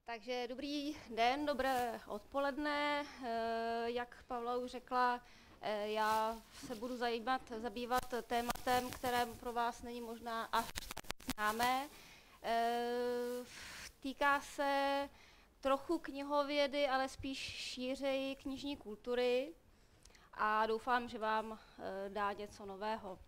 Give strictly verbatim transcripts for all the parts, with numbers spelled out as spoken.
Takže dobrý den, dobré odpoledne. Jak Pavla už řekla, já se budu zajímat, zabývat tématem, které pro vás není možná až známé. Týká se trochu knihovědy, ale spíš šířeji knižní kultury a doufám, že vám dá něco nového.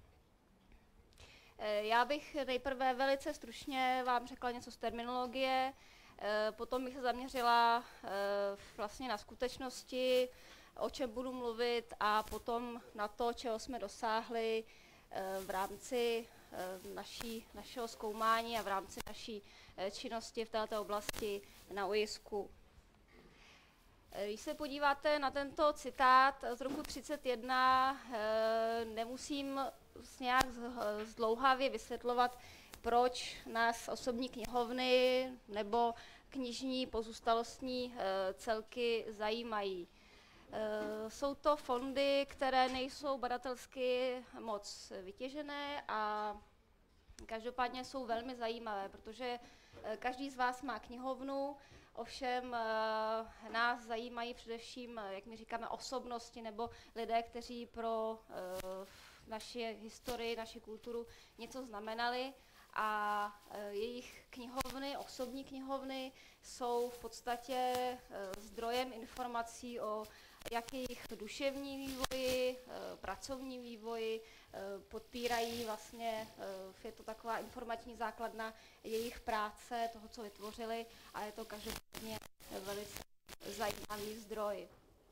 Já bych nejprve velice stručně vám řekla něco z terminologie, potom bych se zaměřila vlastně na skutečnosti, o čem budu mluvit, a potom na to, čeho jsme dosáhli v rámci naší, našeho zkoumání a v rámci naší činnosti v této oblasti na U I S K U. Když se podíváte na tento citát z roku třicet jedna, nemusím nějak zdlouhavě vysvětlovat, proč nás osobní knihovny nebo knižní pozůstalostní celky zajímají. Jsou to fondy, které nejsou badatelsky moc vytěžené a každopádně jsou velmi zajímavé, protože každý z vás má knihovnu, ovšem nás zajímají především, jak my říkáme, osobnosti nebo lidé, kteří pro naši historii, naši kulturu něco znamenali, a jejich knihovny, osobní knihovny, jsou v podstatě zdrojem informací o jak jejich duševní vývoji, pracovní vývoji, podpírají vlastně, je to taková informační základna jejich práce, toho, co vytvořili, a je to každopádně velice zajímavý zdroj.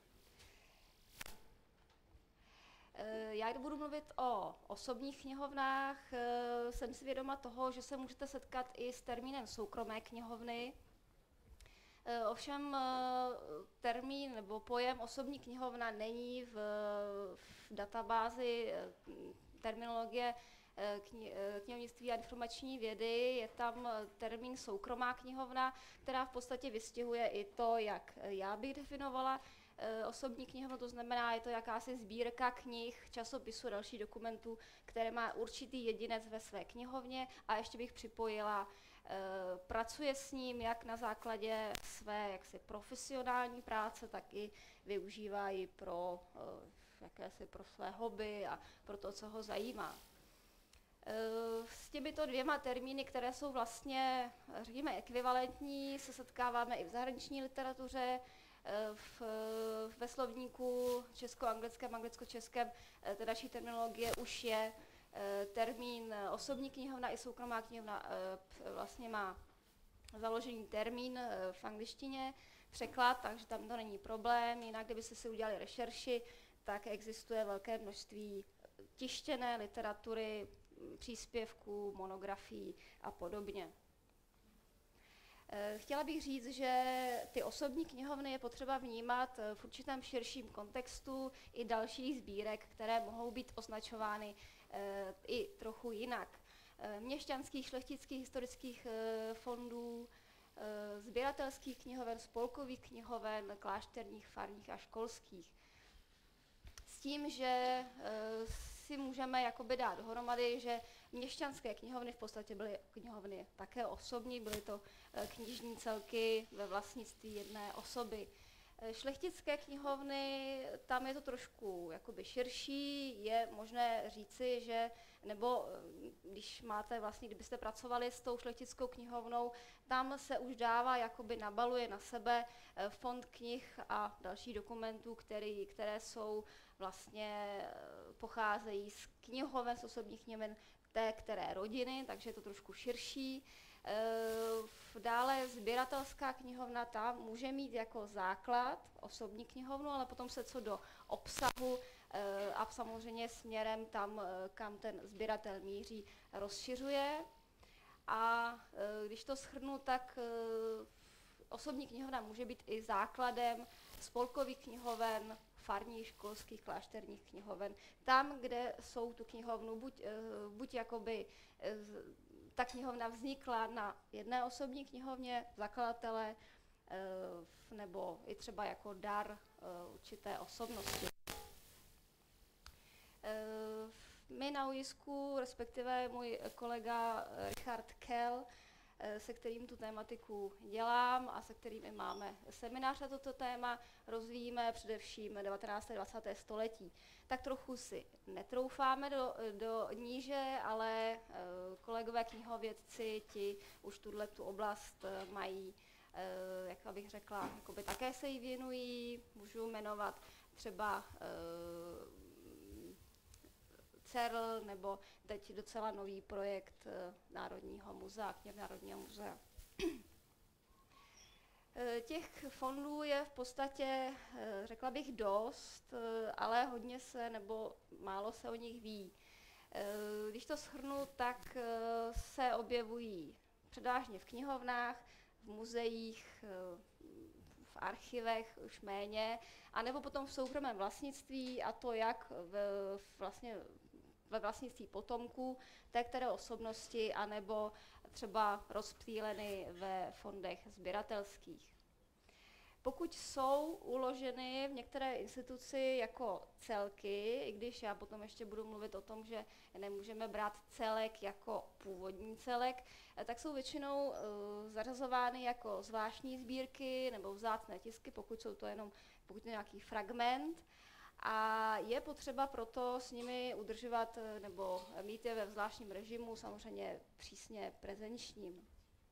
Já, když budu mluvit o osobních knihovnách, jsem si vědoma toho, že se můžete setkat i s termínem soukromé knihovny. Ovšem termín nebo pojem osobní knihovna není v, v databázi terminologie kni, knihovnictví a informační vědy. Je tam termín soukromá knihovna, která v podstatě vystihuje i to, jak já bych definovala osobní knihovnu, to znamená, je to jakási sbírka knih, časopisů, dalších dokumentů, které má určitý jedinec ve své knihovně, a ještě bych připojila, pracuje s ním jak na základě své jaksi profesionální práce, tak i využívá ji pro, jakési pro své hobby a pro to, co ho zajímá. S těmito dvěma termíny, které jsou vlastně, řekněme, ekvivalentní, se setkáváme i v zahraniční literatuře. V, ve slovníku česko-anglickém, anglicko-českém té naší terminologie už je termín osobní knihovna i soukromá knihovna, vlastně má založený termín v angličtině, překlad, takže tam to není problém. Jinak, kdybyste si udělali rešerši, tak existuje velké množství tištěné literatury, příspěvků, monografií a podobně. Chtěla bych říct, že ty osobní knihovny je potřeba vnímat v určitém širším kontextu i dalších sbírek, které mohou být označovány i trochu jinak. Měšťanských, šlechtických, historických fondů, sběratelských knihoven, spolkových knihoven, klášterních, farních a školských. S tím, že si můžeme jakoby dát dohromady, že měšťanské knihovny v podstatě byly knihovny také osobní, byly to knižní celky ve vlastnictví jedné osoby. Šlechtické knihovny, tam je to trošku jakoby širší, je možné říci, že, nebo když máte vlastně, kdybyste pracovali s tou šlechtickou knihovnou, tam se už dává, jakoby nabaluje na sebe fond knih a dalších dokumentů, který, které jsou vlastně, pocházejí z knihoven, z osobních knihoven té které rodiny, takže je to trošku širší. Dále sběratelská knihovna, ta může mít jako základ osobní knihovnu, ale potom se co do obsahu a samozřejmě směrem tam, kam ten sběratel míří, rozšiřuje. A když to shrnu, tak osobní knihovna může být i základem spolkových knihoven, farních, školských, klášterních knihoven. Tam, kde jsou tu knihovnu, buď, buď jakoby ta knihovna vznikla na jedné osobní knihovně zakladatele, nebo i třeba jako dar určité osobnosti. My na U I S K U, respektive můj kolega Richard Kell, se kterým tu tématiku dělám a se kterými máme seminář na toto téma, rozvíjíme především devatenácté a dvacáté století. Tak trochu si netroufáme do, do níže, ale kolegové knihovědci, ti už tuto oblast mají, jak bych řekla, jakoby také se jí věnují. Můžu jmenovat třeba C E R L nebo teď docela nový projekt Národního muzea, knihovny Národního muzea. Těch fondů je v podstatě, řekla bych, dost, ale hodně se nebo málo se o nich ví. Když to shrnu, tak se objevují převážně v knihovnách, v muzeích, v archivech už méně, anebo potom v soukromém vlastnictví, a to jak v, vlastně ve vlastnictví potomků té které osobnosti, anebo třeba rozptýleny ve fondech sběratelských. Pokud jsou uloženy v některé instituci jako celky, i když já potom ještě budu mluvit o tom, že nemůžeme brát celek jako původní celek, tak jsou většinou uh, zařazovány jako zvláštní sbírky nebo vzácné tisky, pokud jsou to jenom pokud je nějaký fragment. A je potřeba proto s nimi udržovat nebo mít je ve zvláštním režimu, samozřejmě přísně prezenčním.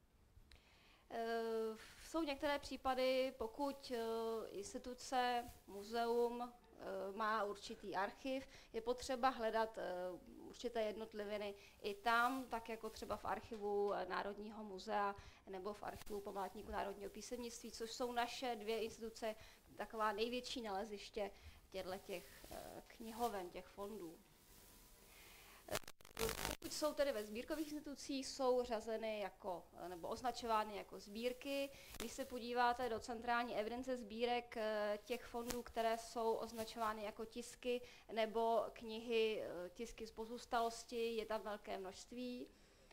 Jsou některé případy, pokud instituce, muzeum má určitý archiv, je potřeba hledat určité jednotliviny i tam, tak jako třeba v archivu Národního muzea nebo v archivu Památníku národního písemnictví, což jsou naše dvě instituce, taková největší naleziště těch knihoven, těch fondů. Pokud jsou tedy ve sbírkových institucích, jsou řazeny jako, nebo označovány jako sbírky. Když se podíváte do centrální evidence sbírek těch fondů, které jsou označovány jako tisky nebo knihy, tisky z pozůstalosti, je tam velké množství.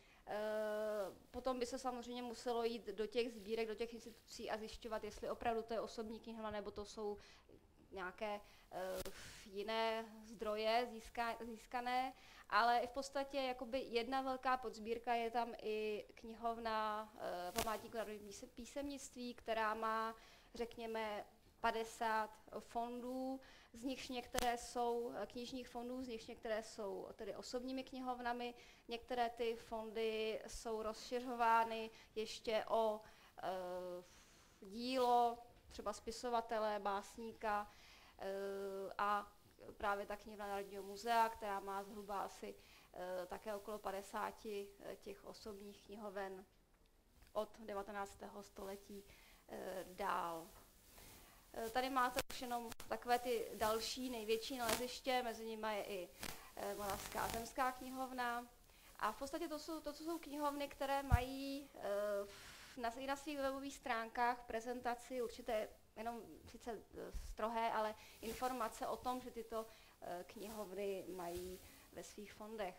Potom by se samozřejmě muselo jít do těch sbírek, do těch institucí a zjišťovat, jestli opravdu to je osobní knihovna, nebo to jsou nějaké uh, jiné zdroje získa, získané, ale v podstatě jakoby jedna velká podsbírka je tam i knihovna uh, Památníku národního písemnictví, která má, řekněme, padesát fondů, z nichž některé jsou knižních fondů, z nichž některé jsou tedy osobními knihovnami, některé ty fondy jsou rozšiřovány ještě o uh, dílo, třeba spisovatele, básníka a právě ta knihovna Národního muzea, která má zhruba asi také okolo padesáti těch osobních knihoven od devatenáctého století dál. Tady máte už jenom takové ty další největší naleziště, mezi nimi je i Moravská zemská knihovna. A v podstatě to jsou, to, to jsou knihovny, které mají na, i na svých webových stránkách prezentaci určité, jenom sice strohé, ale informace o tom, že tyto knihovny mají ve svých fondech.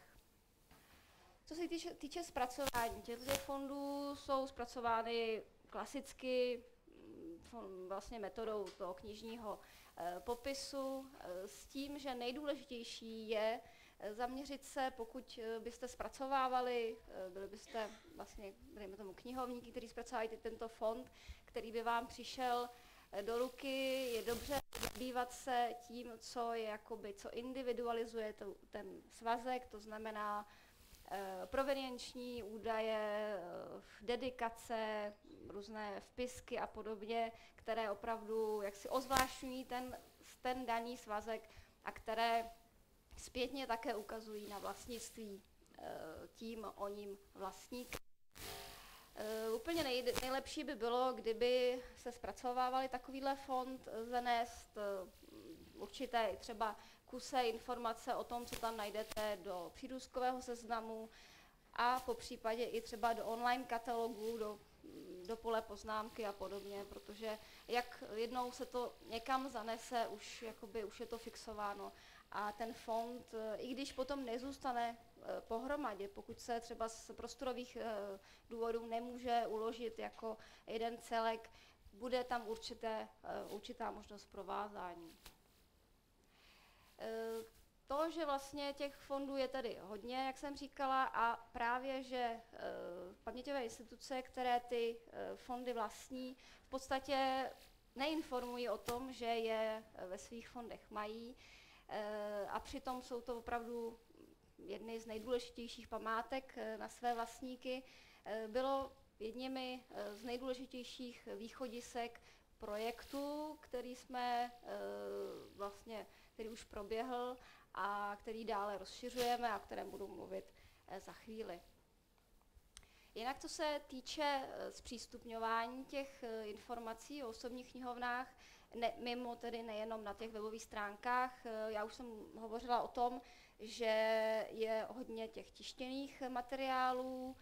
Co se týče, týče zpracování, těchto fondů jsou zpracovány klasicky vlastně metodou toho knižního popisu s tím, že nejdůležitější je zaměřit se, pokud byste zpracovávali, byli byste vlastně, dejme tomu, knihovníky, kteří zpracovávají tento fond, který by vám přišel do ruky, je dobře zabývat se tím, co je jakoby, co individualizuje to, ten svazek, to znamená eh, provenienční údaje, eh, dedikace, různé vpisky a podobně, které opravdu jaksi ozvláštňují ten, ten daný svazek a které zpětně také ukazují na vlastnictví eh, tím o ním vlastník. Uh, úplně nej, nejlepší by bylo, kdyby se zpracovávali takovýhle fond, zanést uh, určité třeba kuse informace o tom, co tam najdete do přírůstkového seznamu a po případě i třeba do online katalogu, do, do pole poznámky a podobně, protože jak jednou se to někam zanese, už, jakoby, už je to fixováno. A ten fond, i když potom nezůstane pohromadě, pokud se třeba z prostorových důvodů nemůže uložit jako jeden celek, bude tam určité, určitá možnost provázání. to, že vlastně těch fondů je tady hodně, jak jsem říkala, a právě, že e, paměťové instituce, které ty e, fondy vlastní, v podstatě neinformují o tom, že je ve svých fondech mají, e, a přitom jsou to opravdu jedny z nejdůležitějších památek e, na své vlastníky, e, bylo jedněmi e, z nejdůležitějších východisek projektu, který jsme e, vlastně, který už proběhl a který dále rozšiřujeme a o kterém budu mluvit e, za chvíli. Jinak, co se týče e, zpřístupňování těch e, informací o osobních knihovnách, ne, mimo tedy nejenom na těch webových stránkách, e, já už jsem hovořila o tom, že je hodně těch tištěných materiálů,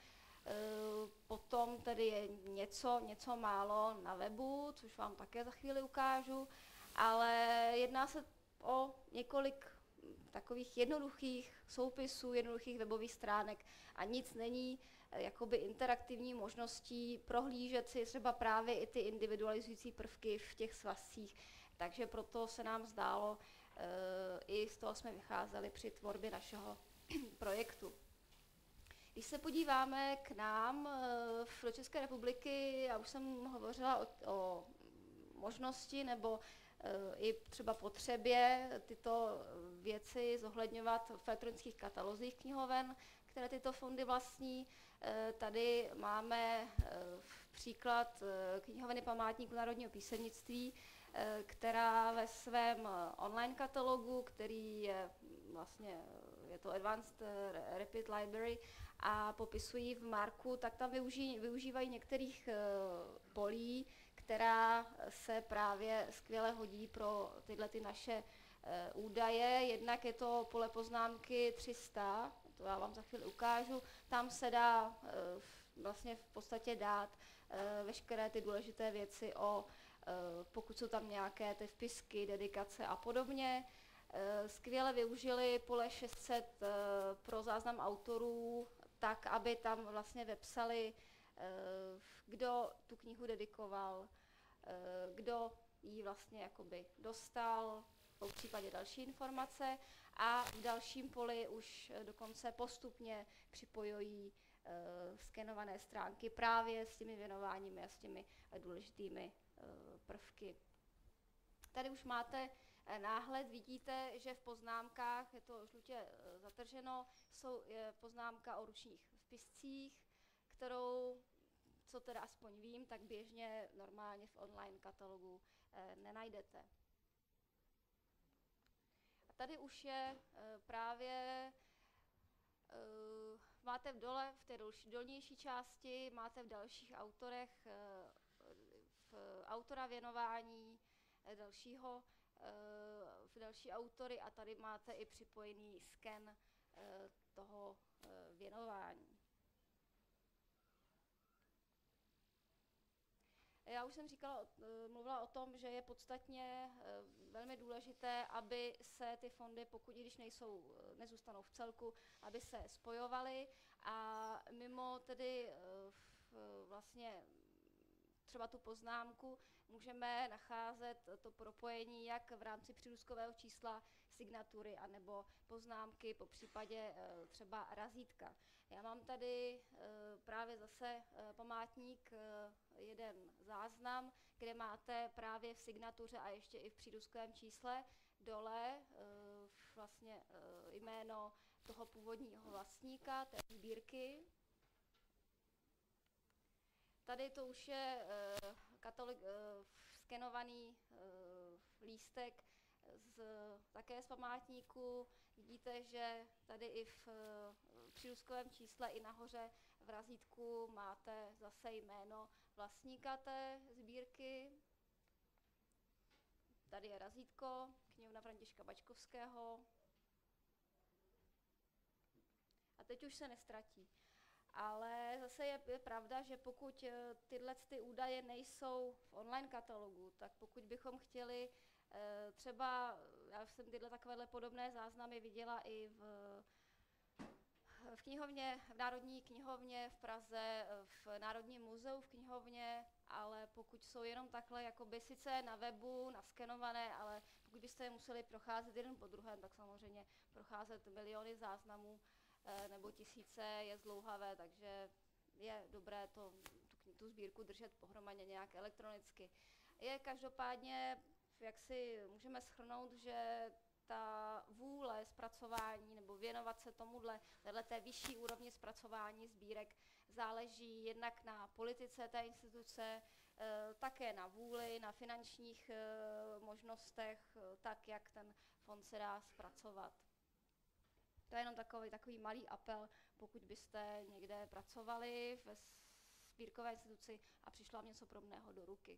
potom tedy je něco, něco málo na webu, což vám také za chvíli ukážu, ale jedná se o několik takových jednoduchých soupisů, jednoduchých webových stránek a nic není jakoby interaktivní možností prohlížet si třeba právě i ty individualizující prvky v těch svazcích, takže proto se nám zdálo, i z toho jsme vycházeli při tvorbě našeho projektu. Když se podíváme k nám do České republiky, já už jsem hovořila o, o možnosti nebo i třeba potřebě tyto věci zohledňovat v elektronických katalozích knihoven, které tyto fondy vlastní. Tady máme příklad knihovny Památníku národního písemnictví, která ve svém online katalogu, který je vlastně, je to Advanced Rapid Library a popisují v Marku, tak tam využí, využívají některých polí, která se právě skvěle hodí pro tyhle ty naše údaje. Jednak je to pole poznámky tři sta, to já vám za chvíli ukážu, tam se dá vlastně v podstatě dát veškeré ty důležité věci o, pokud jsou tam nějaké ty vpisky, dedikace a podobně. Skvěle využili pole šest set pro záznam autorů, tak, aby tam vlastně vepsali, kdo tu knihu dedikoval, kdo ji vlastně jakoby dostal, v případě další informace, a v dalším poli už dokonce postupně připojují skenované stránky právě s těmi věnováními a s těmi důležitými prvky. Tady už máte náhled, vidíte, že v poznámkách, je to žlutě zatrženo, jsou, je poznámka o ručních vpiscích, kterou, co teda aspoň vím, tak běžně normálně v online katalogu e, nenajdete. A tady už je e, právě, e, máte v dole, v té dolnější části, máte v dalších autorech e, v autora věnování, e, dalšího v další autory a tady máte i připojený sken toho věnování. Já už jsem říkala, mluvila o tom, že je podstatně velmi důležité, aby se ty fondy, pokud i když nejsou, nezůstanou v celku, aby se spojovaly a mimo tedy vlastně třeba tu poznámku, můžeme nacházet to propojení jak v rámci přírůstkového čísla, signatury, anebo poznámky, po případě třeba razítka. Já mám tady právě zase památník, jeden záznam, kde máte právě v signatuře a ještě i v přírůstkovém čísle dole vlastně jméno toho původního vlastníka té sbírky. Tady to už je uh, katalog, uh, skenovaný uh, lístek z, také z památníku. Vidíte, že tady i v uh, přírůstkovém čísle i nahoře v razítku máte zase jméno vlastníka té sbírky. Tady je razítko, knihovna Františka Bačkovského. A teď už se nestratí. Ale zase je, je pravda, že pokud tyhle ty údaje nejsou v online katalogu, tak pokud bychom chtěli e, třeba, já jsem tyhle takovéhle podobné záznamy viděla i v, v knihovně, v Národní knihovně v Praze, v Národním muzeu v knihovně, ale pokud jsou jenom takhle, jakoby sice na webu, naskenované, ale pokud byste je museli procházet jeden po druhém, tak samozřejmě procházet miliony záznamů nebo tisíce je zdlouhavé, takže je dobré to, tu, tu sbírku držet pohromadě nějak elektronicky. Je každopádně, jak si můžeme shrnout, že ta vůle zpracování nebo věnovat se tomuhle, té vyšší úrovni zpracování sbírek záleží jednak na politice té instituce, také na vůli, na finančních možnostech, tak jak ten fond se dá zpracovat. To je jenom takový, takový malý apel, pokud byste někde pracovali ve sbírkové instituci a přišlo vám něco podobného do ruky.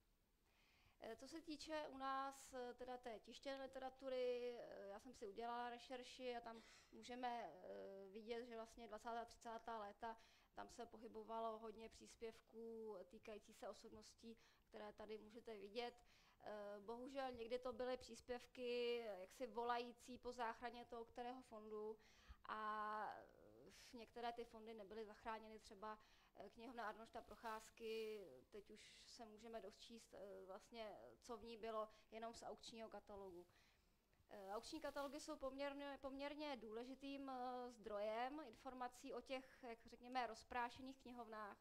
Co se týče u nás teda té tištěné literatury, já jsem si udělala rešerši a tam můžeme vidět, že vlastně dvacátá a třicátá léta tam se pohybovalo hodně příspěvků týkající se osobností, které tady můžete vidět. Bohužel někdy to byly příspěvky jaksi volající po záchraně toho kterého fondu a některé ty fondy nebyly zachráněny, třeba knihovna Arnošta Procházky, teď už se můžeme dočíst vlastně, co v ní bylo jenom z aukčního katalogu. Aukční katalogy jsou poměrně, poměrně důležitým zdrojem informací o těch, jak řekněme, rozprášených knihovnách.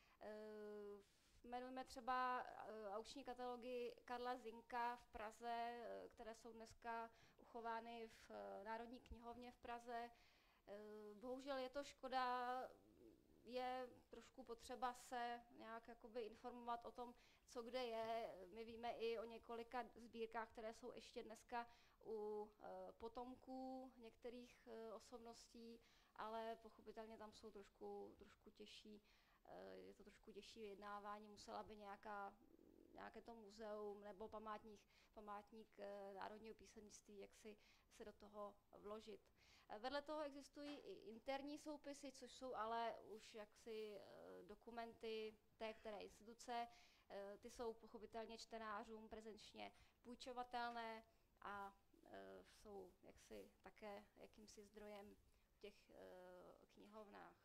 Jmenujeme třeba aukční katalogy Karla Zinka v Praze, které jsou dneska uchovány v Národní knihovně v Praze. Bohužel je to škoda, je trošku potřeba se nějak jakoby informovat o tom, co kde je. My víme i o několika sbírkách, které jsou ještě dneska u potomků některých osobností, ale pochopitelně tam jsou trošku, trošku těžší. Je to trošku těžší vyjednávání, musela by nějaká, nějaké to muzeum nebo památník, památník národního písemnictví, jak si se do toho vložit. Vedle toho existují i interní soupisy, což jsou ale už jaksi dokumenty té které instituce. Ty jsou pochopitelně čtenářům prezenčně půjčovatelné a jsou jaksi také jakýmsi zdrojem v těch knihovnách.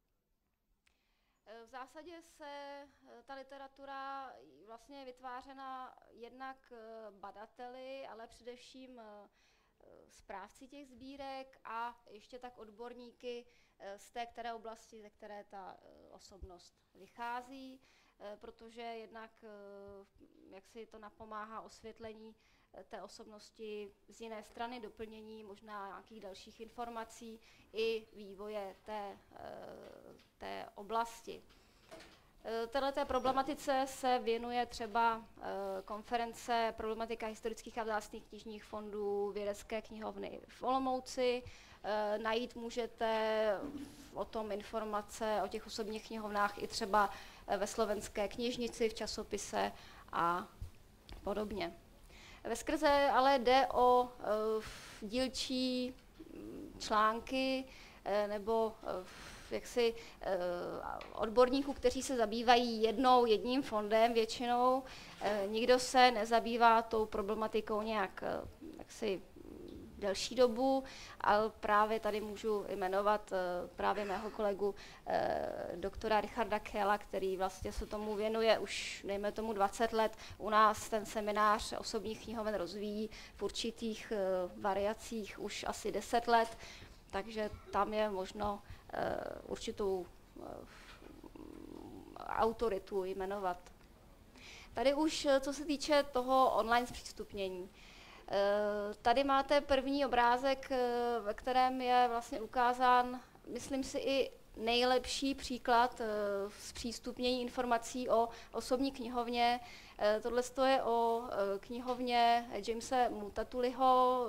V zásadě se ta literatura vlastně vytvářena jednak badateli, ale především správci těch sbírek a ještě tak odborníky z té které oblasti, ze které ta osobnost vychází, protože jednak jak si to napomáhá osvětlení té osobnosti z jiné strany, doplnění možná nějakých dalších informací i vývoje té, té oblasti. Této problematice se věnuje třeba konference Problematika historických a vzácných knižních fondů Vědecké knihovny v Olomouci. Najít můžete o tom informace o těch osobních knihovnách i třeba ve Slovenské knižnici, v časopise a podobně. Veskrze ale jde o dílčí články nebo jaksi odborníků, kteří se zabývají jednou, jedním fondem většinou. Nikdo se nezabývá tou problematikou nějak jaksi delší dobu, ale právě tady můžu jmenovat právě mého kolegu doktora Richarda Kehla, který vlastně se tomu věnuje už, dejme tomu, dvacet let. U nás ten seminář osobních knihoven rozvíjí v určitých variacích už asi deset let, takže tam je možno určitou autoritu jmenovat. Tady už, co se týče toho online zpřístupnění. Tady máte první obrázek, ve kterém je vlastně ukázán, myslím si, i nejlepší příklad zpřístupnění informací o osobní knihovně. Tohle je o knihovně Jamese Mutatuliho,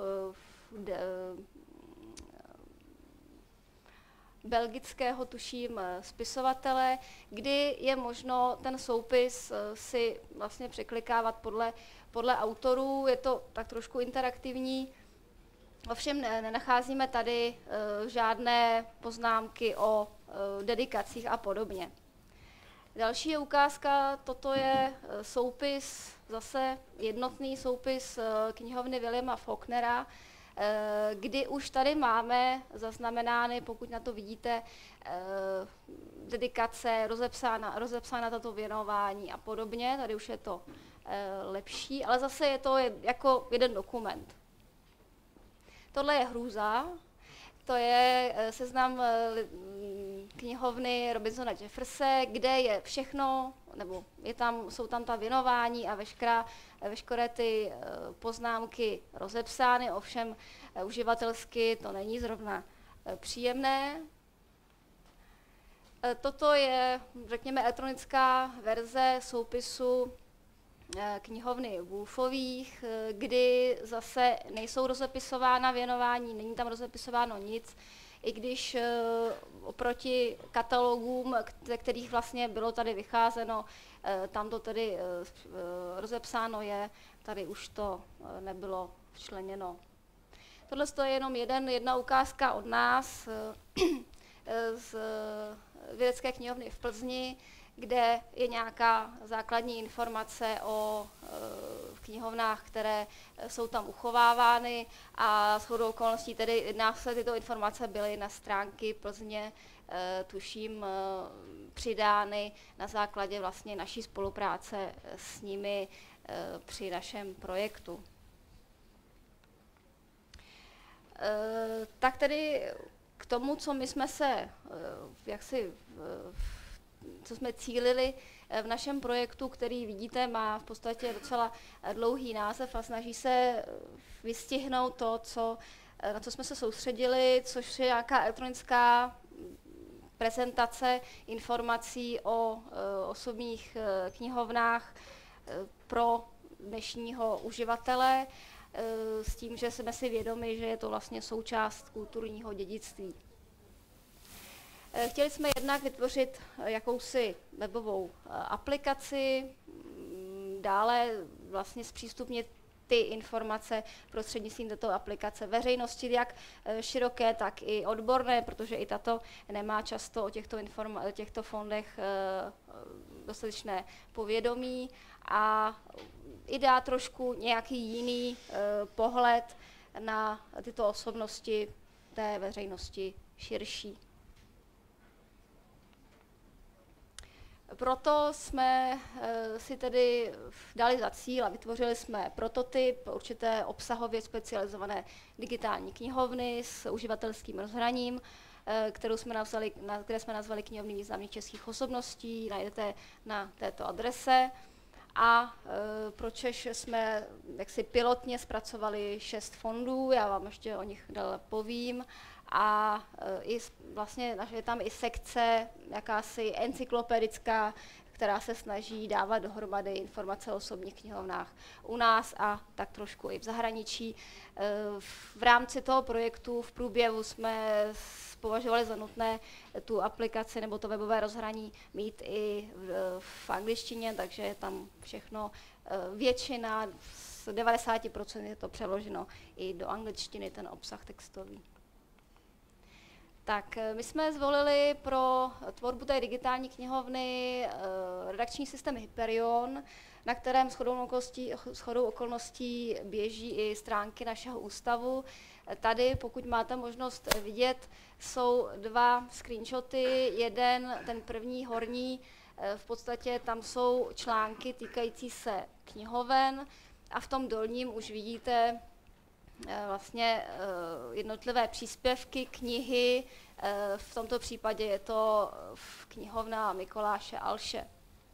belgického, tuším, spisovatele, kdy je možno ten soupis si vlastně překlikávat podle, podle autorů. Je to tak trošku interaktivní. Ovšem nenacházíme tady žádné poznámky o dedikacích a podobně. Další je ukázka, toto je soupis, zase jednotný soupis knihovny Williama Faulknera, kdy už tady máme zaznamenány, pokud na to vidíte, dedikace, rozepsána, rozepsána tato věnování a podobně. Tady už je to lepší, ale zase je to jako jeden dokument. Tohle je Hrůza, to je seznam knihovny Robinsona Jefferse, kde je všechno, nebo je tam, jsou tam ta věnování a veškerá, veškeré ty poznámky rozepsány, ovšem uživatelsky to není zrovna příjemné. Toto je, řekněme, elektronická verze soupisu knihovny Woolfových, kdy zase nejsou rozepisována věnování, není tam rozepisováno nic, i když oproti katalogům, ze kterých vlastně bylo tady vycházeno, tam to tedy rozepsáno je, tady už to nebylo včleněno. Tohle je jenom jeden, jedna ukázka od nás z vědecké knihovny v Plzni, kde je nějaká základní informace o e, knihovnách, které jsou tam uchovávány a shodou okolností tedy následně tyto informace byly na stránky Plzně, e, tuším, e, přidány na základě vlastně naší spolupráce s nimi e, při našem projektu. E, tak tedy k tomu, co my jsme se, e, jaksi v, co jsme cílili v našem projektu, který vidíte, má v podstatě docela dlouhý název a snaží se vystihnout to, co, na co jsme se soustředili, což je nějaká elektronická prezentace informací o osobních knihovnách pro dnešního uživatele, s tím, že jsme si vědomi, že je to vlastně součást kulturního dědictví. Chtěli jsme jednak vytvořit jakousi webovou aplikaci, dále vlastně zpřístupnit ty informace prostřednictvím této aplikace veřejnosti, jak široké, tak i odborné, protože i tato nemá často o těchto, informa- o těchto fondech dostatečné povědomí a i dá trošku nějaký jiný pohled na tyto osobnosti té veřejnosti širší. Proto jsme e, si tedy dali za cíl a vytvořili jsme prototyp určité obsahově specializované digitální knihovny s uživatelským rozhraním, e, kterou jsme nazvali, na, které jsme nazvali knihovny významných českých osobností, najdete na této adrese. A e, pro Češ jsme jaksi pilotně zpracovali šest fondů, já vám ještě o nich dále povím. A e, i vlastně je tam i sekce, jakási encyklopedická, která se snaží dávat dohromady informace o osobních knihovnách u nás a tak trošku i v zahraničí. E, v rámci toho projektu v průběhu jsme považovali za nutné tu aplikaci nebo to webové rozhraní mít i v, v angličtině, takže je tam všechno, e, většina, z devadesát procent je to přeloženo i do angličtiny, ten obsah textový. Tak my jsme zvolili pro tvorbu té digitální knihovny redakční systém Hyperion, na kterém shodou okolností, shodou okolností běží i stránky našeho ústavu. Tady, pokud máte možnost vidět, jsou dva screenshoty. Jeden, ten první horní, v podstatě tam jsou články týkající se knihoven a v tom dolním už vidíte vlastně jednotlivé příspěvky, knihy, v tomto případě je to knihovna Mikoláše Alše.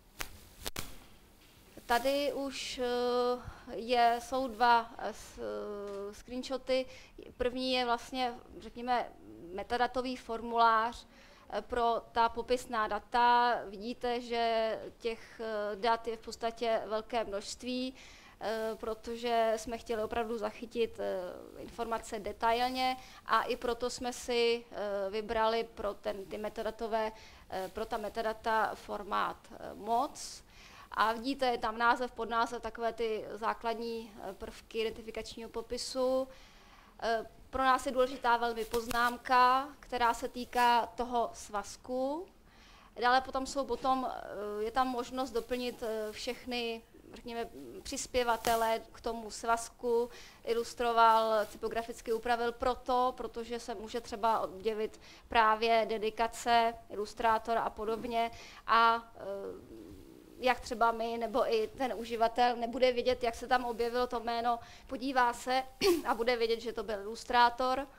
Tady už je, jsou dva screenshoty. První je vlastně, řekněme, metadatový formulář pro ta popisná data. Vidíte, že těch dat je v podstatě velké množství, protože jsme chtěli opravdu zachytit informace detailně a i proto jsme si vybrali pro, ten, ty metadatové, pro ta metadata formát moc. A vidíte, je tam název, podnázev, takové ty základní prvky identifikačního popisu. Pro nás je důležitá velmi poznámka, která se týká toho svazku. Dále potom jsou potom, je tam možnost doplnit všechny, řekněme, přispěvatele k tomu svazku, ilustroval, typograficky upravil proto, protože se může třeba objevit právě dedikace, ilustrátor a podobně. A jak třeba my nebo i ten uživatel nebude vědět, jak se tam objevilo to jméno, podívá se a bude vědět, že to byl ilustrátor.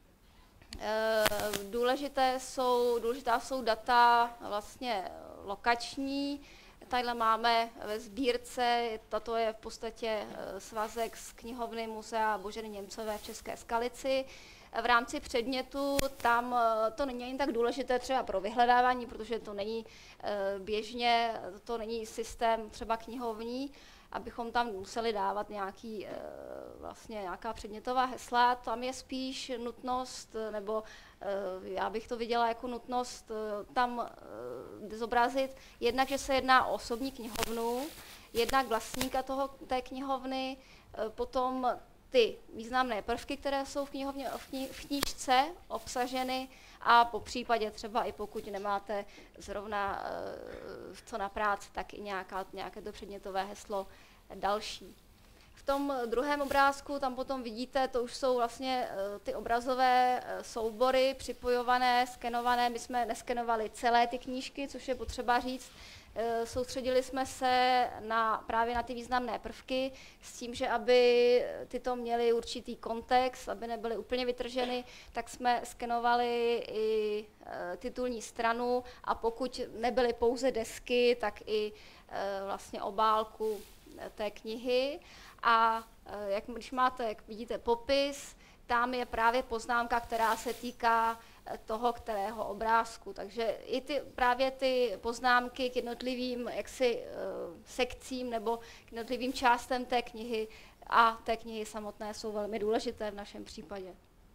Důležité jsou, důležitá jsou data vlastně lokační. Tadyhle máme ve sbírce, tato je v podstatě svazek z knihovny Muzea Boženy Němcové v České Skalici. V rámci předmětu tam to není ani tak důležité třeba pro vyhledávání, protože to není běžně, to není systém třeba knihovní, abychom tam museli dávat nějaký, vlastně nějaká předmětová hesla. Tam je spíš nutnost, nebo já bych to viděla jako nutnost tam zobrazit jednak, že se jedná o osobní knihovnu, jednak vlastníka toho, té knihovny, potom ty významné prvky, které jsou v, knihovně, v, kni, v knížce obsaženy a po případě třeba i pokud nemáte zrovna uh, co na práci, tak i nějaká, nějaké to předmětové heslo další. V tom druhém obrázku tam potom vidíte, to už jsou vlastně uh, ty obrazové uh, soubory připojované, skenované. My jsme neskenovali celé ty knížky, což je potřeba říct. Soustředili jsme se na, právě na ty významné prvky s tím, že aby tyto měly určitý kontext, aby nebyly úplně vytrženy, tak jsme skenovali i e, titulní stranu a pokud nebyly pouze desky, tak i e, vlastně obálku té knihy. A e, jak, když máte, jak vidíte, popis, tam je právě poznámka, která se týká toho, kterého obrázku. Takže i ty, právě ty poznámky k jednotlivým jaksi, uh, sekcím nebo k jednotlivým částem té knihy a té knihy samotné jsou velmi důležité v našem případě.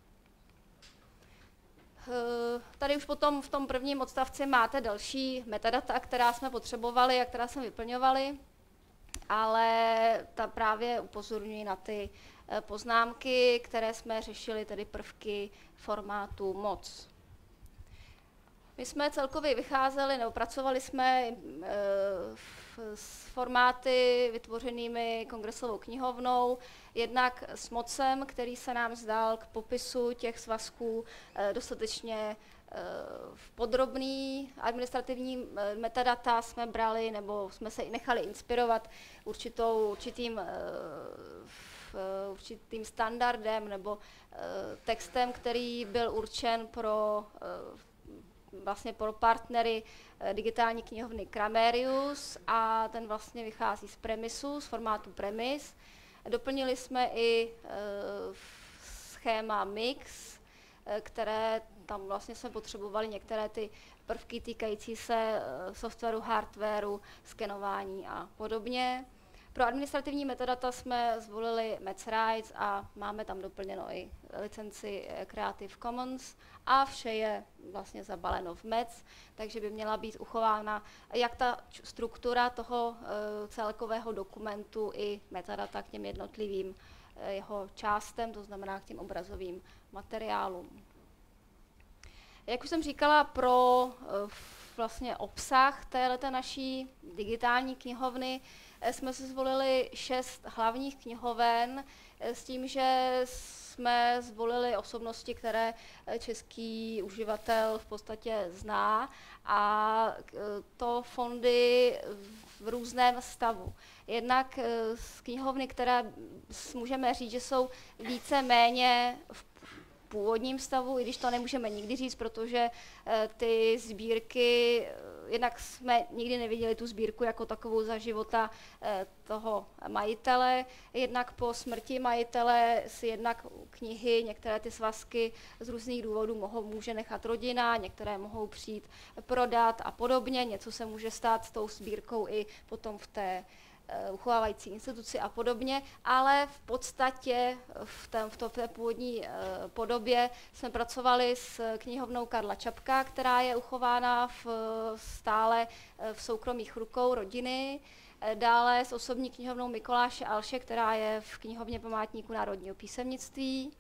Uh, tady už potom v tom prvním odstavci máte další metadata, která jsme potřebovali a která jsme vyplňovali, ale ta právě upozorňují na ty poznámky, které jsme řešili, tedy prvky formátu moc. My jsme celkově vycházeli, nebo pracovali jsme e, s formáty vytvořenými Kongresovou knihovnou, jednak s mocem, který se nám zdal k popisu těch svazků e, dostatečně e, podrobný. Administrativní metadata jsme brali, nebo jsme se i nechali inspirovat určitou, určitým e, určitým standardem nebo uh, textem, který byl určen pro uh, vlastně pro partnery uh, digitální knihovny Kramerius a ten vlastně vychází z premisu, z formátu premis. Doplnili jsme i uh, schéma mix, uh, které tam vlastně jsme potřebovali některé ty prvky týkající se uh, softwaru, hardwaru, skenování a podobně. Pro administrativní metadata jsme zvolili MetsRights a máme tam doplněno i licenci Creative Commons a vše je vlastně zabaleno v Mets, takže by měla být uchována jak ta struktura toho uh, celkového dokumentu i metadata k těm jednotlivým uh, jeho částem, to znamená k těm obrazovým materiálům. Jak už jsem říkala, pro uh, vlastně obsah téhleté naší digitální knihovny jsme si zvolili šest hlavních knihoven s tím, že jsme zvolili osobnosti, které český uživatel v podstatě zná a to fondy v různém stavu. Jednak z knihovny, které můžeme říct, že jsou více méně v původním stavu, i když to nemůžeme nikdy říct, protože ty sbírky, jednak jsme nikdy neviděli tu sbírku jako takovou za života toho majitele, jednak po smrti majitele si jednak knihy, některé ty svazky z různých důvodů mohou, může nechat rodina, některé mohou přijít prodat a podobně, něco se může stát s tou sbírkou i potom v té uchovávající instituci a podobně, ale v podstatě v, tém, v té původní e, podobě jsme pracovali s knihovnou Karla Čapka, která je uchována v, stále v soukromých rukou rodiny, e, dále s osobní knihovnou Mikoláše Alše, která je v knihovně Památníku národního písemnictví,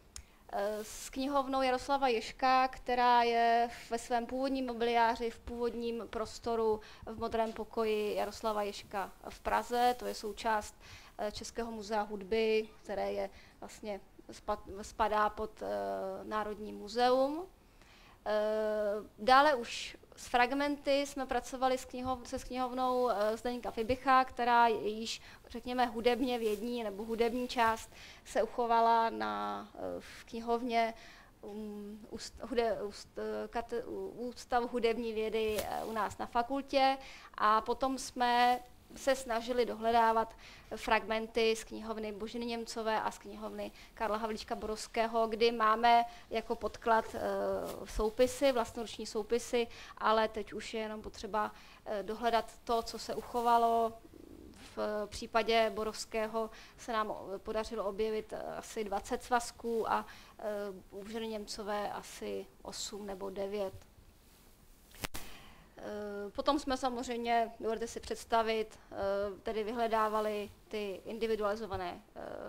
s knihovnou Jaroslava Ježka, která je ve svém původním mobiliáři, v původním prostoru v Modrém pokoji Jaroslava Ježka v Praze. To je součást Českého muzea hudby, které je vlastně spadá pod Národní muzeum. Dále už S fragmenty jsme pracovali s knihov, se s knihovnou Zdeňka Fibicha, která již, řekněme, hudebně vědní nebo hudební část se uchovala na, v knihovně um, úst, hude, úst, kate, Ústav hudební vědy u nás na fakultě, a potom jsme se snažili dohledávat fragmenty z knihovny Boženy Němcové a z knihovny Karla Havlíčka Borovského, kdy máme jako podklad e, soupisy, vlastnoruční soupisy, ale teď už je jenom potřeba e, dohledat to, co se uchovalo. V případě Borovského se nám podařilo objevit asi dvacet svazků a e, u Boženy Němcové asi osm nebo devět. Potom jsme samozřejmě, dovedete si představit, tedy vyhledávali ty individualizované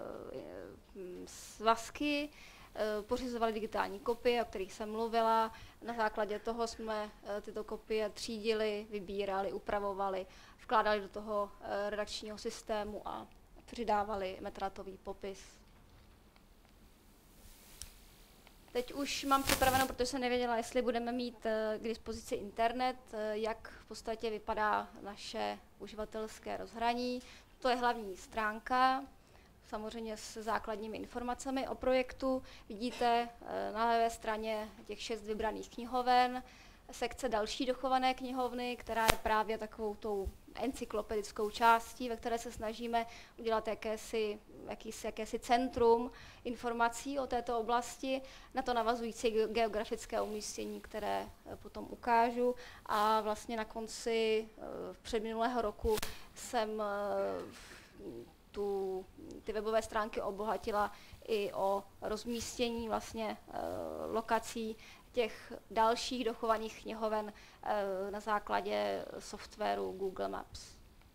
svazky, pořizovali digitální kopie, o kterých jsem mluvila. Na základě toho jsme tyto kopie třídili, vybírali, upravovali, vkládali do toho redakčního systému a přidávali metadatový popis. Teď už mám připraveno, protože jsem nevěděla, jestli budeme mít k dispozici internet, jak v podstatě vypadá naše uživatelské rozhraní. To je hlavní stránka, samozřejmě s základními informacemi o projektu. Vidíte na levé straně těch šest vybraných knihoven, sekce další dochované knihovny, která je právě takovou tou encyklopedickou částí, ve které se snažíme udělat jakési, jakýsi, jakési centrum informací o této oblasti, na to navazující geografické umístění, které potom ukážu. A vlastně na konci předminulého roku jsem tu, ty webové stránky obohatila i o rozmístění vlastně lokací těch dalších dochovaných knihoven na základě softwaru Google Maps.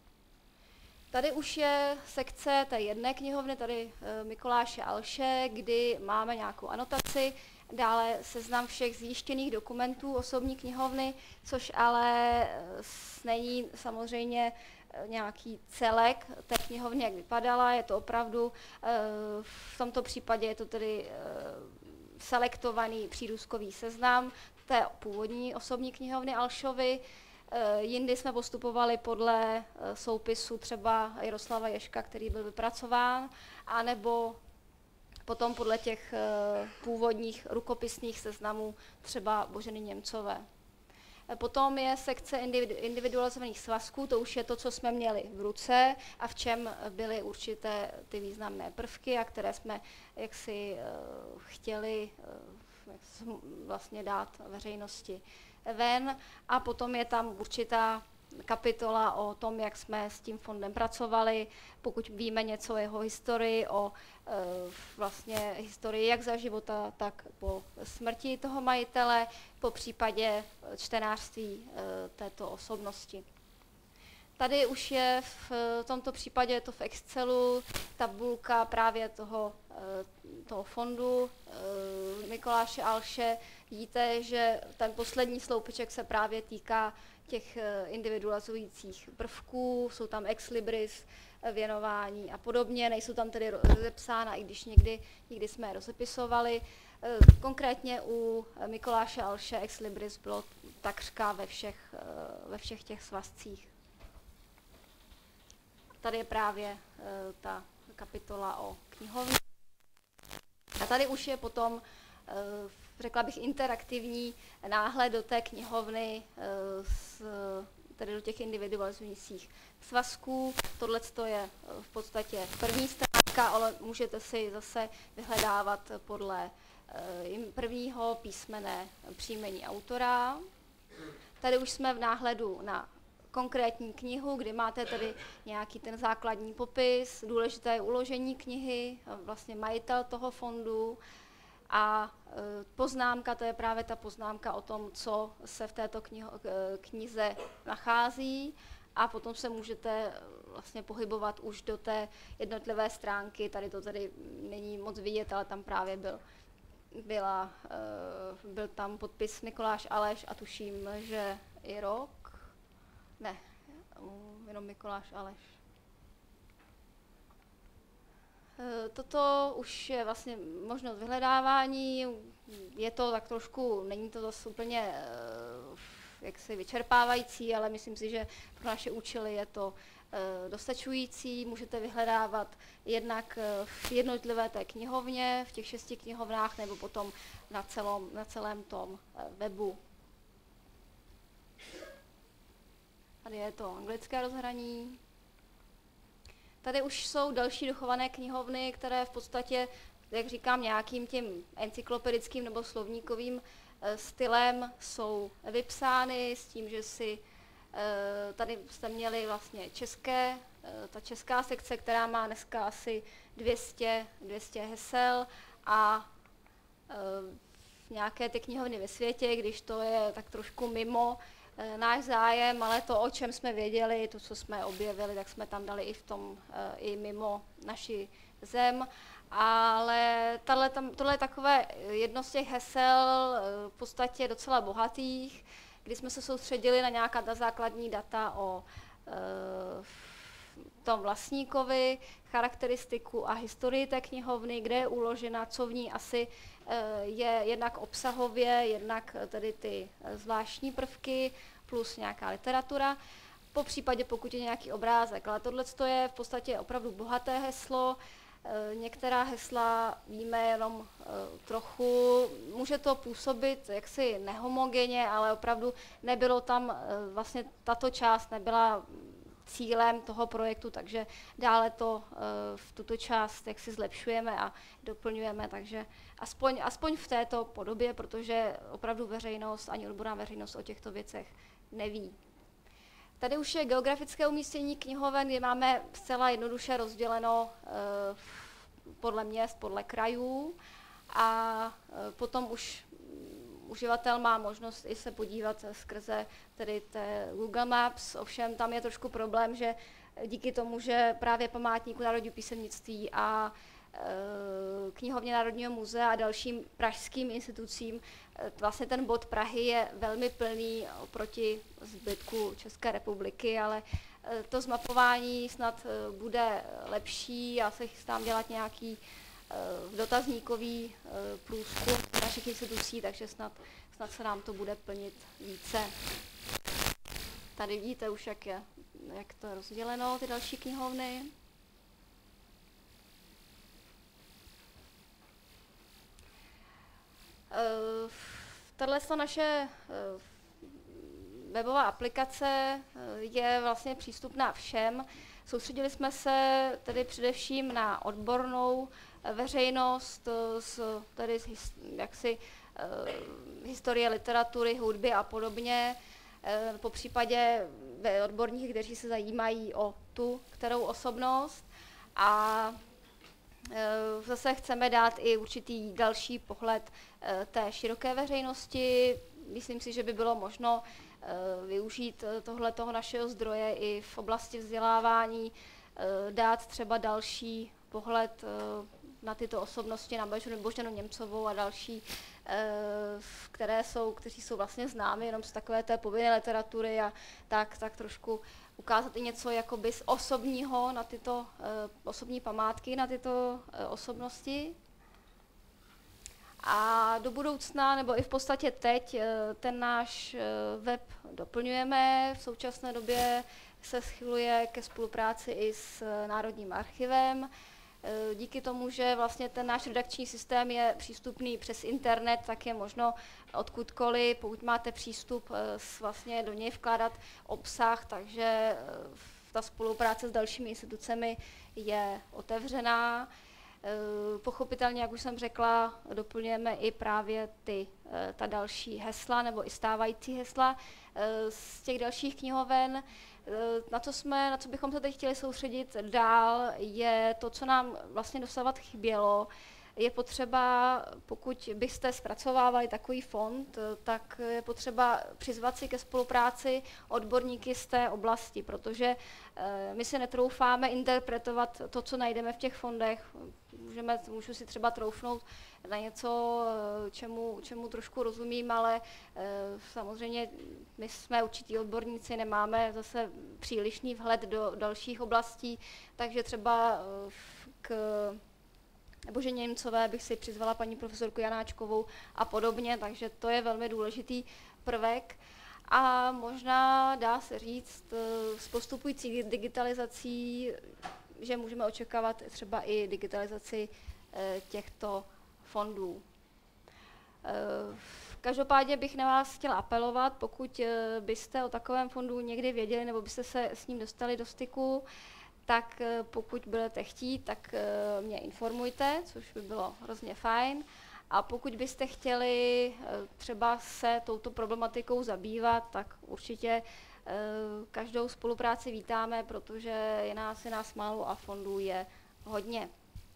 Tady už je sekce té jedné knihovny, tady Mikuláše Alše, kdy máme nějakou anotaci, dále seznam všech zjištěných dokumentů osobní knihovny, což ale není samozřejmě nějaký celek té knihovny, jak vypadala. Je to opravdu, v tomto případě je to tedy selektovaný přírůstkový seznam té původní osobní knihovny Alšovy. Jindy jsme postupovali podle soupisu třeba Jaroslava Ježka, který byl vypracován, anebo potom podle těch původních rukopisných seznamů třeba Boženy Němcové. Potom je sekce individualizovaných svazků, to už je to, co jsme měli v ruce a v čem byly určité ty významné prvky, a které jsme jaksi uh, chtěli uh, vlastně dát veřejnosti ven. A potom je tam určitá kapitola o tom, jak jsme s tím fondem pracovali, pokud víme něco o jeho historii, o e, vlastně historii jak za života, tak po smrti toho majitele, po případě čtenářství e, této osobnosti. Tady už je v tomto případě, je to v Excelu, tabulka právě toho, e, toho fondu e, Mikuláše Alše. Vidíte, že ten poslední sloupeček se právě týká těch individualizujících prvků, jsou tam ex libris, věnování a podobně, nejsou tam tedy rozepsána, i když někdy, někdy jsme je rozepisovali. Konkrétně u Mikuláše Alše ex libris bylo takřka ve všech, ve všech těch svazcích. Tady je právě ta kapitola o knihovně. A tady už je potom, řekla bych, interaktivní náhled do té knihovny, s, tedy do těch individualizujících svazků. Tohle je v podstatě první stránka, ale můžete si zase vyhledávat podle prvního písmene příjmení autora. Tady už jsme v náhledu na konkrétní knihu, kdy máte tedy nějaký ten základní popis, důležité je uložení knihy, vlastně majitel toho fondu, a poznámka, to je právě ta poznámka o tom, co se v této kniho, knize nachází, a potom se můžete vlastně pohybovat už do té jednotlivé stránky. Tady to tady není moc vidět, ale tam právě byl, byla, byl tam podpis Mikuláš Aleš a tuším, že i rok, ne, jenom Mikuláš Aleš. Toto už je vlastně možnost vyhledávání, je to tak trošku, není to zase úplně jaksi vyčerpávající, ale myslím si, že pro naše účely je to dostačující. Můžete vyhledávat jednak v jednotlivé té knihovně, v těch šesti knihovnách, nebo potom na, celom, na celém tom webu. Tady je to anglické rozhraní. Tady už jsou další dochované knihovny, které v podstatě, jak říkám, nějakým tím encyklopedickým nebo slovníkovým stylem jsou vypsány s tím, že si tady jste měli vlastně české, ta česká sekce, která má dneska asi dvě stě, dvě stě hesel a nějaké ty knihovny ve světě, když to je tak trošku mimo náš zájem, ale to, o čem jsme věděli, to, co jsme objevili, tak jsme tam dali i v tom, i mimo naši zem. Ale tahle, tam, tohle je takové jedno z těch hesel v podstatě docela bohatých, kdy jsme se soustředili na nějaká ta základní data o e, tom vlastníkovi, charakteristiku a historii té knihovny, kde je uložena, co v ní asi e, je jednak obsahově, jednak tedy ty zvláštní prvky plus nějaká literatura, po případě pokud je nějaký obrázek. Ale tohle je v podstatě opravdu bohaté heslo. Některá hesla víme jenom trochu, může to působit jaksi nehomogenně, ale opravdu nebylo tam, vlastně tato část nebyla cílem toho projektu, takže dále to v tuto část jaksi zlepšujeme a doplňujeme, takže aspoň, aspoň v této podobě, protože opravdu veřejnost, ani odborná veřejnost o těchto věcech neví. Tady už je geografické umístění knihoven, kde máme zcela jednoduše rozděleno e, podle měst, podle krajů a e, potom už uživatel má možnost i se podívat skrze tedy té Google Maps, ovšem tam je trošku problém, že díky tomu, že právě památníku národního písemnictví a knihovně Národního muzea a dalším pražským institucím. Vlastně ten bod Prahy je velmi plný oproti zbytku České republiky, ale to zmapování snad bude lepší. Já se chystám dělat nějaký dotazníkový průzkum našich institucí, takže snad, snad se nám to bude plnit více. Tady vidíte už, jak, je, jak to je rozděleno, ty další knihovny. Uh, tato naše uh, webová aplikace uh, je vlastně přístupná všem. Soustředili jsme se tedy především na odbornou veřejnost, uh, z, tedy z, jaksi, uh, historie literatury, hudby a podobně. Uh, po případě odborníky, kteří se zajímají o tu kterou osobnost. A zase chceme dát i určitý další pohled té široké veřejnosti. Myslím si, že by bylo možno využít tohletoho našeho zdroje i v oblasti vzdělávání, dát třeba další pohled na tyto osobnosti, na Boženu Němcovou a další, které jsou, kteří jsou vlastně známi jenom z takové té povinné literatury a tak, tak trošku ukázat i něco jakoby z osobního na tyto uh, osobní památky, na tyto uh, osobnosti. A do budoucna, nebo i v podstatě teď, uh, ten náš uh, web doplňujeme. V současné době se schyluje ke spolupráci i s uh, Národním archivem. Uh, díky tomu, že vlastně ten náš redakční systém je přístupný přes internet, tak je možno odkudkoliv, pokud máte přístup, vlastně do něj vkládat obsah, takže ta spolupráce s dalšími institucemi je otevřená. Pochopitelně, jak už jsem řekla, doplňujeme i právě ty, ta další hesla nebo i stávající hesla z těch dalších knihoven. Na co, jsme, na co bychom se teď chtěli soustředit dál, je to, co nám vlastně dosavadě chybělo. Je potřeba, pokud byste zpracovávali takový fond, tak je potřeba přizvat si ke spolupráci odborníky z té oblasti, protože my si netroufáme interpretovat to, co najdeme v těch fondech. Můžeme, můžu si třeba troufnout na něco, čemu, čemu trošku rozumím, ale samozřejmě my jsme určití odborníci, nemáme zase přílišný vhled do dalších oblastí, takže třeba k Boženě Němcové bych si přizvala paní profesorku Janáčkovou a podobně, takže to je velmi důležitý prvek. A možná dá se říct s postupující digitalizací, že můžeme očekávat třeba i digitalizaci těchto fondů. Každopádně bych na vás chtěla apelovat, pokud byste o takovém fondu někdy věděli nebo byste se s ním dostali do styku, tak pokud budete chtít, tak mě informujte, což by bylo hrozně fajn. A pokud byste chtěli třeba se touto problematikou zabývat, tak určitě každou spolupráci vítáme, protože je nás, je nás málo a fondů je hodně.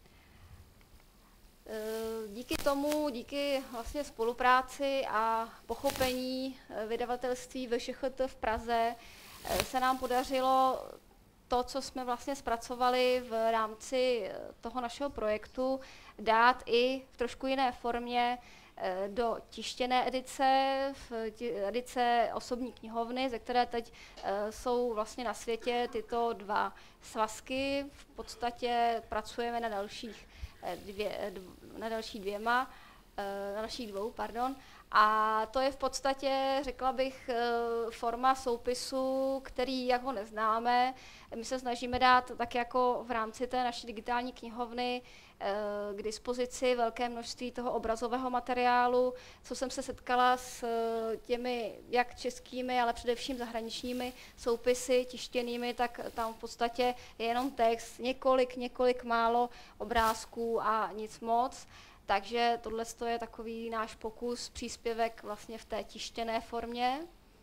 Díky tomu, díky vlastně spolupráci a pochopení vydavatelství V Š Ch T v Praze se nám podařilo to, co jsme vlastně zpracovali v rámci toho našeho projektu, dát i v trošku jiné formě do tištěné edice, v edice osobní knihovny, ze které teď jsou vlastně na světě tyto dva svazky. V podstatě pracujeme na dalších, dvě, na další dvěma, na dalších dvou, pardon. A to je v podstatě, řekla bych, forma soupisu, který, jak ho neznáme, my se snažíme dát tak jako v rámci té naší digitální knihovny k dispozici velké množství toho obrazového materiálu, co jsem se setkala s těmi jak českými, ale především zahraničními soupisy tištěnými, tak tam v podstatě je jenom text, několik, několik málo obrázků a nic moc. Takže tohle je takový náš pokus, příspěvek vlastně v té tištěné formě.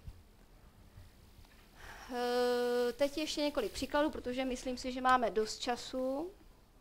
Teď ještě několik příkladů, protože myslím si, že máme dost času.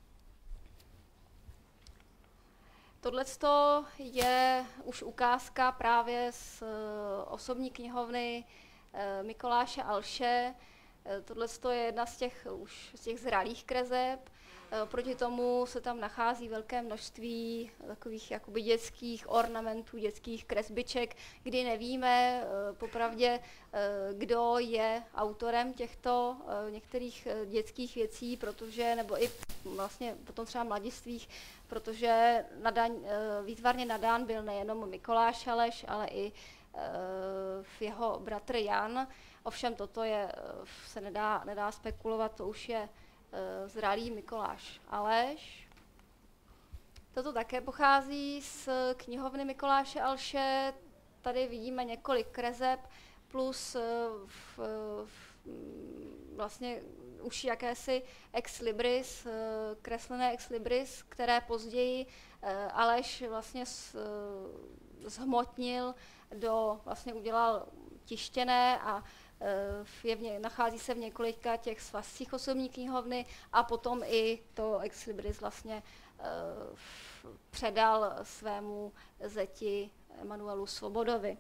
Tohle je už ukázka právě z osobní knihovny Mikoláše Alše. Tohle je jedna z těch, už z těch zralých kreseb. Proti tomu se tam nachází velké množství takových jakoby dětských ornamentů, dětských kresbiček, kdy nevíme popravdě, kdo je autorem těchto některých dětských věcí, protože, nebo i vlastně potom třeba mladistvých, protože nadán, výtvarně nadán byl nejenom Mikoláš Aleš, ale i jeho bratr Jan. Ovšem toto je, se nedá, nedá spekulovat, to už je zralý Mikoláš Aleš. Toto také pochází z knihovny Mikoláše Alše. Tady vidíme několik kreseb plus v, v, vlastně už jakési ex libris, kreslené ex libris, které později Aleš vlastně zhmotnil do, vlastně udělal tištěné a Je v, nachází se v několika těch svazcích osobní knihovny a potom i to ex libris vlastně uh, předal svému zeti Emanuelu Svobodovi.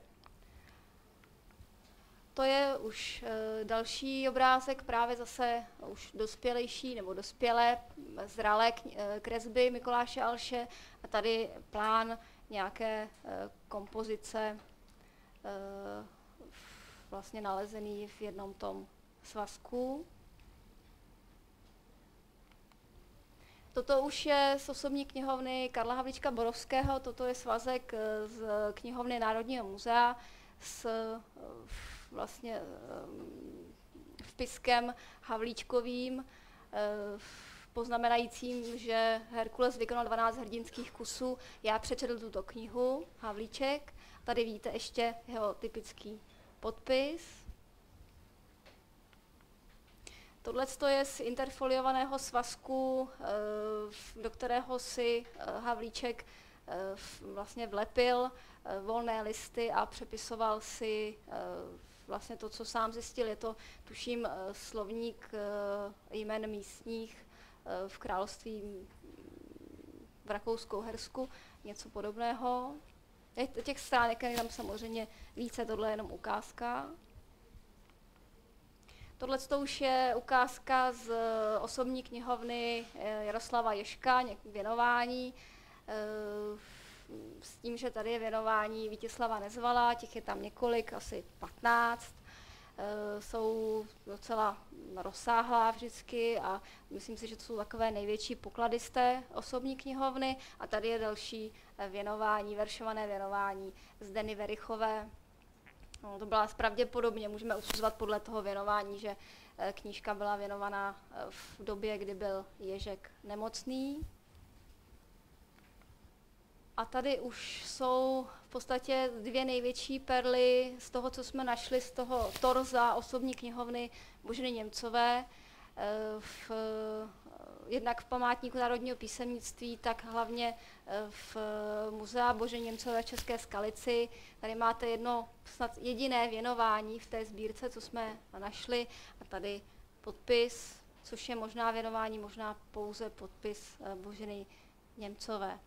To je už uh, další obrázek, právě zase už dospělejší nebo dospělé, zralé kresby Mikoláše Alše a tady plán nějaké uh, kompozice uh, vlastně nalezený v jednom tom svazku. Toto už je z osobní knihovny Karla Havlíčka Borovského, toto je svazek z knihovny Národního muzea s vlastně vpiskem Havlíčkovým, poznamenajícím, že Herkules vykonal dvanáct hrdinských kusů. Já přečetl tuto knihu, Havlíček. Tady vidíte ještě jeho typický podpis. Tohle je z interfoliovaného svazku, do kterého si Havlíček vlastně vlepil volné listy a přepisoval si vlastně to, co sám zjistil. Je to, tuším, slovník jmen místních v království v Rakousku-Hersku, něco podobného. Těch stránek je tam samozřejmě více, tohle je jenom ukázka. Tohle už je ukázka z osobní knihovny Jaroslava Ježka, věnování, s tím, že tady je věnování Vítězslava Nezvala, těch je tam několik, asi patnáct. Jsou docela rozsáhlá vždycky a myslím si, že to jsou takové největší poklady z té osobní knihovny. A tady je další věnování, veršované věnování Zdeny Verichové No, to byla pravděpodobně, můžeme usuzovat podle toho věnování, že knížka byla věnovaná v době, kdy byl Ježek nemocný. A tady už jsou v podstatě dvě největší perly z toho, co jsme našli z toho torza osobní knihovny Boženy Němcové. V, jednak v památníku národního písemnictví, tak hlavně v muzea Boženy Němcové v České Skalici. Tady máte jedno snad jediné věnování v té sbírce, co jsme našli. A tady podpis, což je možná věnování, možná pouze podpis Boženy Němcové.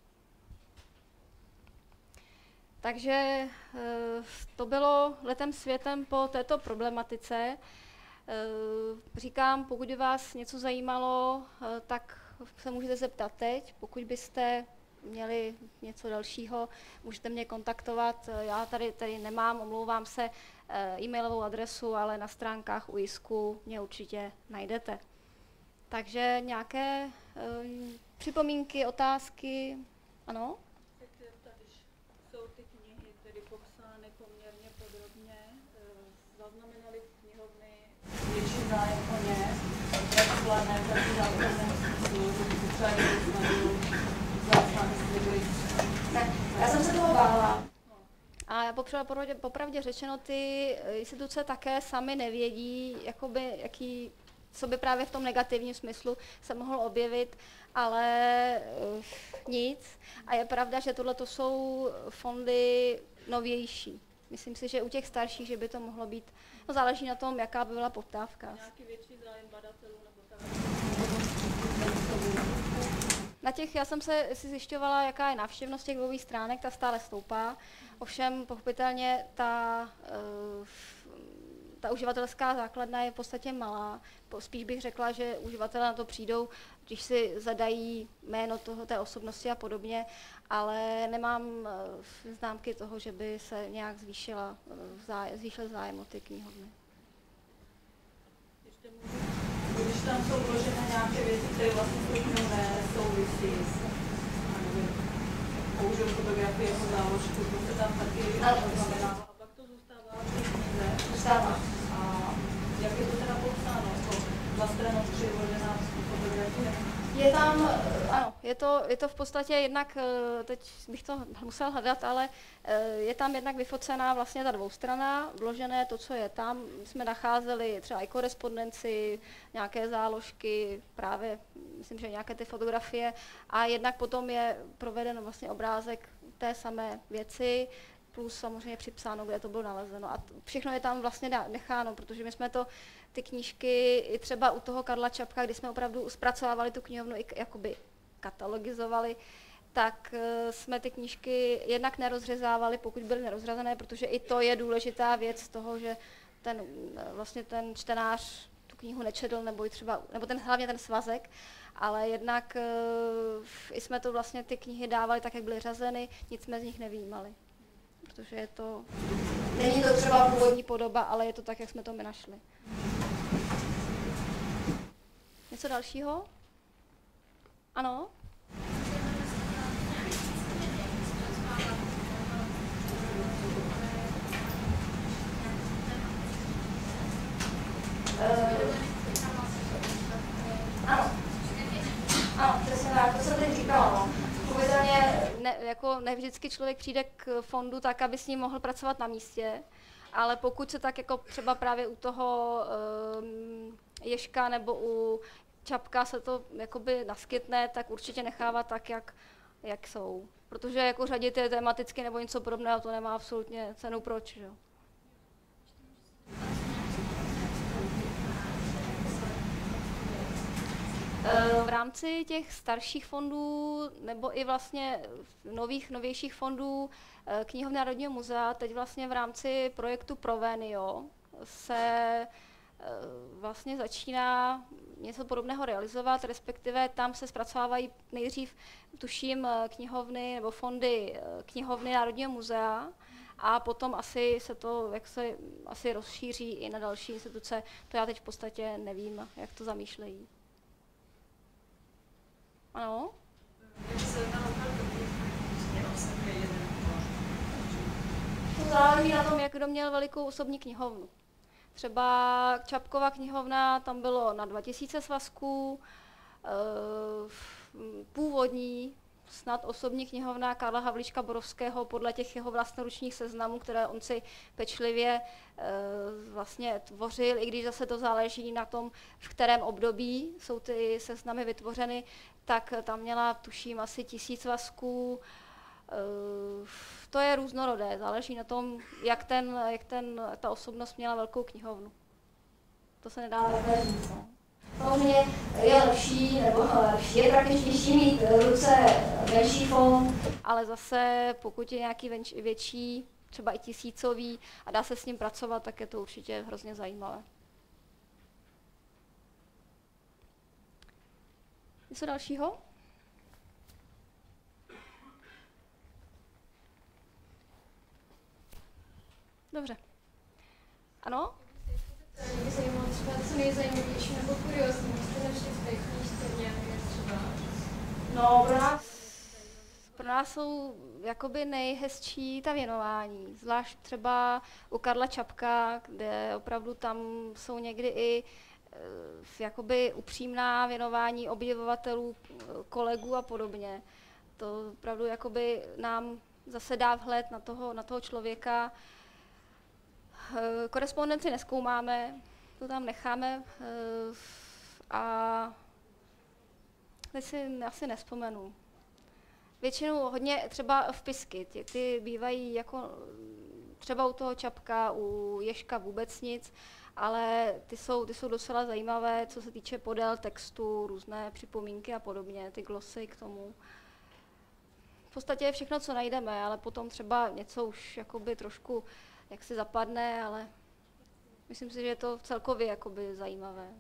Takže to bylo letem světem po této problematice. Říkám, pokud by vás něco zajímalo, tak se můžete zeptat teď. Pokud byste měli něco dalšího, můžete mě kontaktovat. Já tady, tady nemám, omlouvám se, e-mailovou adresu, ale na stránkách U I S K u mě určitě najdete. Takže nějaké um, připomínky, otázky? Ano? Jsou ty knihy tedy popsány poměrně podrobně, zaznamenaly knihovny větší zájem o ně, jak vládné, tak i zákonné smyslu, třeba někdo snažil zásadní sliby. Já jsem se toho bála. A já popravdě, popravdě řečeno, ty instituce také sami nevědí, jakoby, jaký, co by právě v tom negativním smyslu se mohlo objevit, ale uh, nic. A je pravda, že tohle jsou fondy novější. Myslím si, že u těch starších, že by to mohlo být, no záleží na tom, jaká by byla poptávka. Nějaký větší zájem badatelů nebo tak? Na těch, já jsem se si zjišťovala, jaká je návštěvnost těch webových stránek, ta stále stoupá. Ovšem, pochopitelně, ta, uh, ta uživatelská základna je v podstatě malá. Spíš bych řekla, že uživatelé na to přijdou, když si zadají jméno toho, té osobnosti a podobně, ale nemám uh, známky toho, že by se nějak zvýšila, uh, zájem, zvýšil zájem o ty knihovny. Když tam jsou vložené nějaké věci, které vlastně s tím nesouvisí, použil fotografii jako záložku, to se tam taky znamená. A pak to zůstává v té knize. Zůstává. A jak je to teda popsáno? Jako za stranou přiložená fotografie? Je tam, ano, je to, je to v podstatě jednak, teď bych to musel hledat, ale je tam jednak vyfocená vlastně ta dvoustrana, vložené to, co je tam. Jsme nacházeli třeba i korespondenci, nějaké záložky, právě, myslím, že nějaké ty fotografie. A jednak potom je proveden vlastně obrázek té samé věci, plus samozřejmě připsáno, kde to bylo nalezeno. A všechno je tam vlastně necháno, protože my jsme to, ty knížky, i třeba u toho Karla Čapka, kdy jsme opravdu zpracovávali tu knihovnu i jakoby katalogizovali, tak uh, jsme ty knížky jednak nerozřezávali, pokud byly nerozřazené, protože i to je důležitá věc toho, že ten, vlastně ten čtenář tu knihu nečetl, nebo, třeba, nebo ten, hlavně ten svazek, ale jednak uh, i jsme to vlastně ty knihy dávali tak, jak byly řazeny, nic jsme z nich nevyjímali. Protože je to, není to třeba původní podoba, ale je to tak, jak jsme to my našli. Něco dalšího? Ano? Uh, ano. Ano, přesně tak, to jsem teď říkala. No. Povědělně, ne, jako ne vždycky člověk přijde k fondu tak, aby s ním mohl pracovat na místě, ale pokud se tak jako třeba právě u toho um, Ježka nebo u Čapka se to jakoby naskytne, tak určitě nechává tak, jak, jak jsou. Protože jako řadit je tematicky nebo něco podobného, to nemá absolutně cenu proč. Že? V rámci těch starších fondů nebo i vlastně nových, novějších fondů Knihovny Národního muzea, teď vlastně v rámci projektu Provenio se vlastně začíná něco podobného realizovat, respektive tam se zpracovávají nejdřív, tuším, knihovny nebo fondy Knihovny Národního muzea a potom asi se to jak se asi rozšíří i na další instituce. To já teď v podstatě nevím, jak to zamýšlejí. Ano? To záleží na tom, jak kdo měl velikou osobní knihovnu. Třeba Čapkova knihovna, tam bylo na dva tisíce svazků, původní, snad osobní knihovna Karla Havlíčka Borovského podle těch jeho vlastnoručních seznamů, které on si pečlivě vlastně tvořil, i když zase to záleží na tom, v kterém období jsou ty seznamy vytvořeny, tak tam měla, tuším, asi tisíc svazků. To je různorodé, záleží na tom, jak, ten, jak ten, ta osobnost měla velkou knihovnu. To se nedá takhle říct. No. Samozřejmě je lepší, nebo lepší, je praktičtější mít v ruce menší fond, ale zase pokud je nějaký větší, třeba i tisícový a dá se s ním pracovat, tak je to určitě hrozně zajímavé. Něco dalšího? Dobře. Ano? Mě by zajímalo třeba co nejzajímavější nebo kuriózní, jste našli v té knížce nějaké třeba? No, pro nás, pro nás jsou jakoby nejhezčí ta věnování, zvlášť třeba u Karla Čapka, kde opravdu tam jsou někdy i e, jakoby upřímná věnování obdivovatelů, kolegů a podobně. To opravdu jakoby nám zase dá vhled na toho, na toho člověka. Korespondenci nezkoumáme, to tam necháme a teď si asi nespomenu. Většinou hodně třeba vpisky, ty, ty bývají jako třeba u toho Čapka, u Ježka vůbec nic, ale ty jsou, ty jsou docela zajímavé, co se týče podél textu, různé připomínky a podobně, ty glosy k tomu. V podstatě je všechno, co najdeme, ale potom třeba něco už jakoby trošku jak si zapadne, ale myslím si, že je to celkově jakoby zajímavé.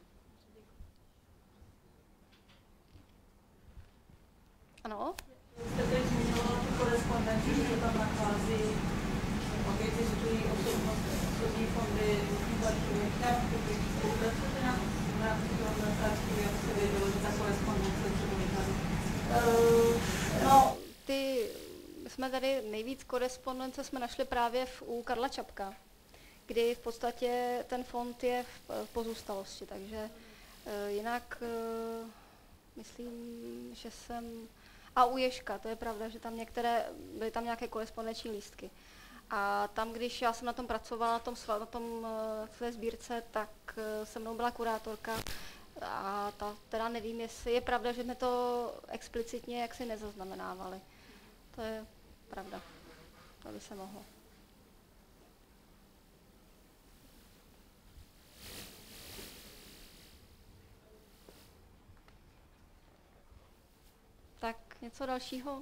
Ano? Jste teď zmínila tu korespondenci, že se tam nachází objektivizují osobnost, osobní fondy, další částky, spolupracujete na rámci toho natáčky, jak se vědělo, že ta korespondence třeba vychází? Uh, no, ty... My jsme tady nejvíc korespondence jsme našli právě v, u Karla Čapka, kdy v podstatě ten fond je v, v pozůstalosti, takže uh, jinak uh, myslím, že jsem... A u Ježka, to je pravda, že tam některé, byly tam nějaké korespondenční lístky. A tam, když já jsem na tom pracovala, na tom, na tom uh, v té sbírce, tak uh, se mnou byla kurátorka a ta teda nevím, jestli je pravda, že jsme to explicitně jaksi nezaznamenávali. To je pravda. To by se mohlo. Tak něco dalšího?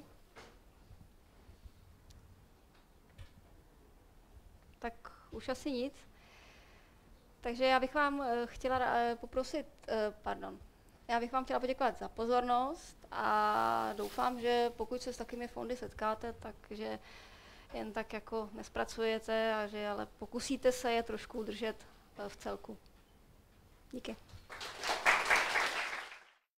Tak už asi nic. Takže já bych vám uh, chtěla uh, poprosit, uh, pardon, já bych vám chtěla poděkovat za pozornost a doufám, že pokud se s takovými fondy setkáte, takže jen tak jako nespracujete a že ale pokusíte se je trošku udržet v celku. Díky.